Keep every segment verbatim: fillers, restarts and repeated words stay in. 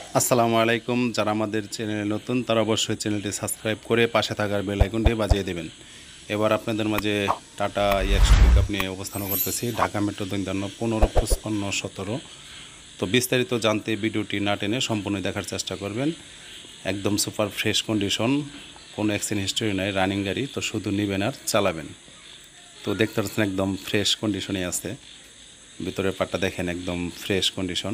আসসালামু আলাইকুম। যারা আমাদের চ্যানেলে নতুন তারা অবশ্যই চ্যানেলটি সাবস্ক্রাইব করে পাশে থাকার বেল আইকনটি বাজিয়ে দেবেন। এবার আপনাদের মাঝে টাটা এক্স পিকআপ নিয়ে অবস্থান করতেছি, ঢাকা মেট্রো দুই পনেরো পঁচপান্ন সতেরো। তো বিস্তারিত জানতে ভিডিওটি না টেনে সম্পূর্ণ দেখার চেষ্টা করবেন। একদম সুপার ফ্রেশ কন্ডিশন, কোনো অ্যাক্সিডেন্ট হিস্টরি নাই, রানিং গাড়ি। তো শুধু নেবেন আর চালাবেন। তো দেখতে পাচ্ছেন একদম ফ্রেশ কন্ডিশনে আছে। ভিতরের পাটটা দেখেন একদম ফ্রেশ কন্ডিশন,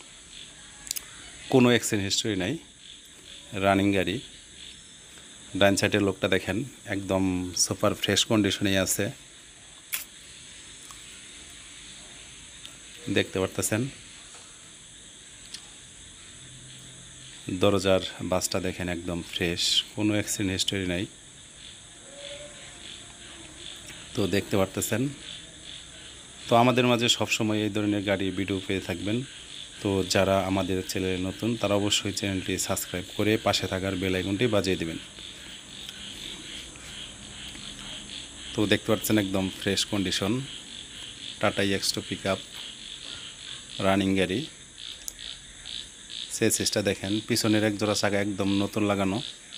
কোনো অ্যাক্সিডেন্ট হিস্টরি নাই, রানিং গাড়ি। ডান সাইডের লোকটা দেখেন একদম সুপার ফ্রেশ কন্ডিশনেই আছে, দেখতে পারতেছেন। দরজার বাসটা দেখেন একদম ফ্রেশ, কোনো অ্যাক্সিডেন্ট হিস্টরি নাই। তো দেখতে পারতেছেন। তো আমাদের মাঝে সবসময় এই ধরনের গাড়ি ভিডিও পেয়ে থাকবেন। তো যারা আমাদের চ্যানেলে নতুন তারা অবশ্যই চ্যানেলটি সাবস্ক্রাইব করে পাশে থাকার বেল আইকনটি বাজিয়ে দেবেন। তো দেখতে পাচ্ছেন একদম fresh condition, Tata X pickup, running গাড়ি। চেসিসটা দেখেন, পিছনের এক জোড়া চাকা একদম নতুন লাগানো।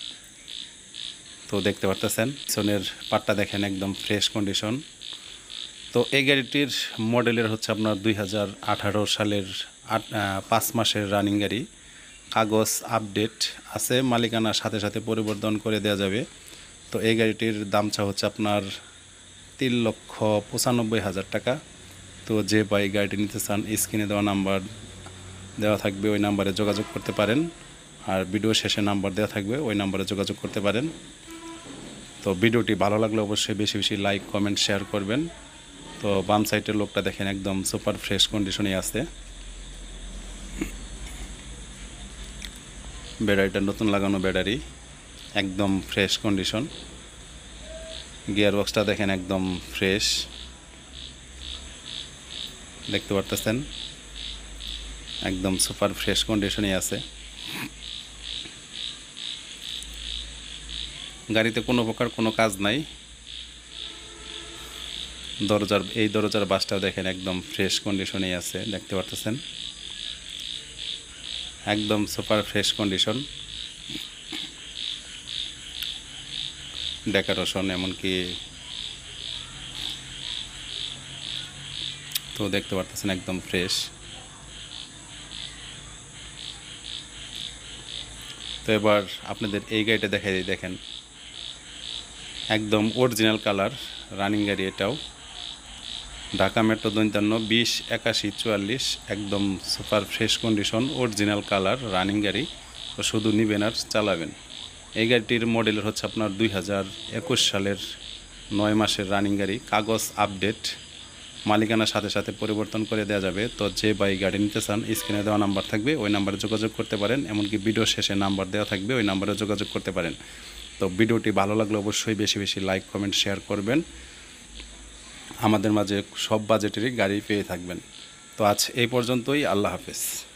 তো দেখতে পারতেছেন পিছনের পাটটা দেখেন একদম ফ্রেশ কন্ডিশন। তো এই গাড়িটির মডেলের হচ্ছে আপনার দুই হাজার আঠারো সালের আট পাঁচ মাসের রানিং গাড়ি। কাগজ আপডেট আছে, মালিকানার সাথে সাথে পরিবর্তন করে দেওয়া যাবে। তো এই গাড়িটির দামটা হচ্ছে আপনার তিন লক্ষ পঁচানব্বই হাজার টাকা। তো যে ভাই গাড়িটি নিতে চান স্ক্রিনে দেওয়া নাম্বার দেওয়া থাকবে, ওই নাম্বারে যোগাযোগ করতে পারেন। আর ভিডিও শেষে নাম্বার দেওয়া থাকবে, ওই নাম্বারে যোগাযোগ করতে পারেন। তো ভিডিওটি ভালো লাগলে অবশ্যই বেশি বেশি লাইক কমেন্ট শেয়ার করবেন। তো বাম সাইডের লোকটা দেখেন একদম সুপার ফ্রেশ কন্ডিশনে আছে। ব্যাটারিটা নতুন লাগানো ব্যাটারি, একদম ফ্রেশ কন্ডিশন। গিয়ার বক্সটা দেখেন একদম ফ্রেশ, দেখতে পারতেছেন একদম সুপার ফ্রেশ কন্ডিশনে আছে। গাড়িতে কোনো প্রকার কোনো কাজ নাই। দরজার এই দরজার বাসটাও দেখেন একদম ফ্রেশ কন্ডিশনেই আছে, দেখতে পারতেছেন একদম সুপার ফ্রেশ কন্ডিশন। ডেকোরেশন এমনকি, তো দেখতে পারতেছেন একদম ফ্রেশ। তো এবার আপনাদের এই গাড়িটা দেখাই দিই, দেখেন একদম অরিজিনাল কালার, রানিং গাড়ি। এটাও ঢাকা মেট্রো দৈন্তান্ন বিশ একাশি চুয়াল্লিশ, একদম super fresh condition, original colour, running গাড়ি। তো শুধু নিবেন আর চালাবেন। এই গাড়িটির মডেলের হচ্ছে আপনার দুই হাজার একুশ সালের নয় মাসের রানিং গাড়ি। কাগজ আপডেট, মালিকানার সাথে সাথে পরিবর্তন করে দেওয়া যাবে। তো যে বাই গাড়ি নিতে চান স্ক্রিনে দেওয়া নাম্বার থাকবে, ওই নাম্বারে যোগাযোগ করতে পারেন। এমনকি ভিডিও শেষে নাম্বার দেওয়া থাকবে, ওই নাম্বারে যোগাযোগ করতে পারেন। তো ভিডিওটি ভালো লাগলে অবশ্যই বেশি বেশি লাইক কমেন্ট শেয়ার করবেন। আমাদের মাঝে সব বাজেটেরই গাড়ি পেয়ে থাকবেন। তো আজ এই পর্যন্তই, আল্লাহ হাফেজ।